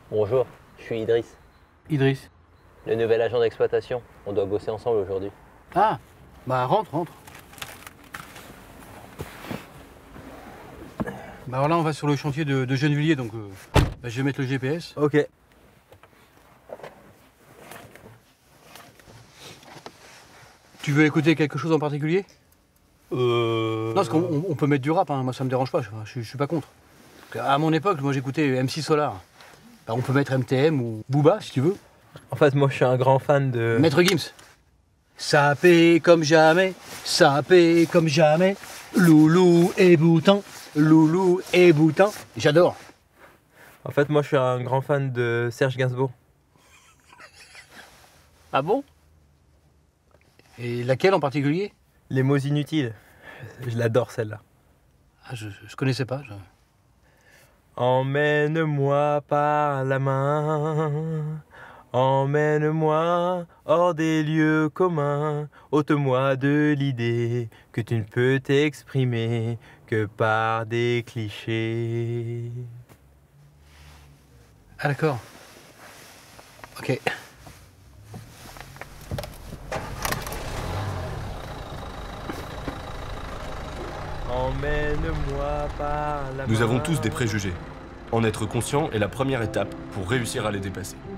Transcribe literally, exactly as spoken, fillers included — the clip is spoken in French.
Bonjour, je suis Idriss, Idriss. le nouvel agent d'exploitation. On doit bosser ensemble aujourd'hui. Ah, bah rentre, rentre. Bah alors là, on va sur le chantier de, de Gennevilliers, donc euh, bah, je vais mettre le G P S. Ok. Tu veux écouter quelque chose en particulier? Euh... Non, parce qu'on on- on peut mettre du rap, hein. Moi ça me dérange pas, je, je, je suis pas contre. Parce qu'à mon époque, moi j'écoutais M C Solar. Bah, on peut mettre M T M ou Booba si tu veux. En fait, moi, je suis un grand fan de... Maître Gims. Sapé comme jamais, sapé comme jamais, loulou et boutin, loulou et boutin. J'adore. En fait, moi, je suis un grand fan de Serge Gainsbourg. Ah bon? Et laquelle en particulier? Les mots inutiles. Je l'adore, celle-là. Ah, je, je connaissais pas. je- Emmène-moi par la main, emmène-moi hors des lieux communs, ôte-moi de l'idée que tu ne peux t'exprimer que par des clichés. Ah d'accord. Ok. Emmène-moi par la main. Nous avons tous des préjugés. En être conscient est la première étape pour réussir à les dépasser.